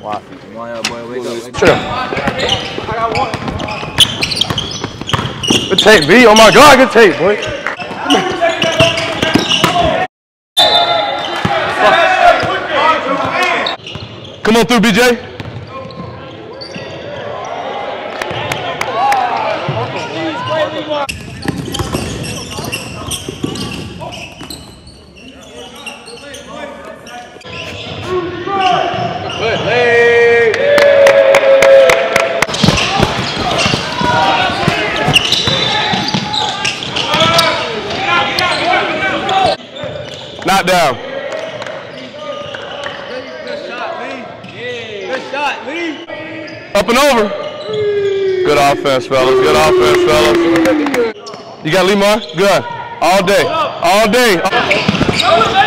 Wow. Come on, boy, wake up. Chill. Good tape, B. Oh my God, good tape, boy. Come on through, BJ. Not down. Good shot, Lee. Good shot, Lee. Up and over. Good offense, fellas. Good offense, fellas. You got Lemar? Good. All day. All day.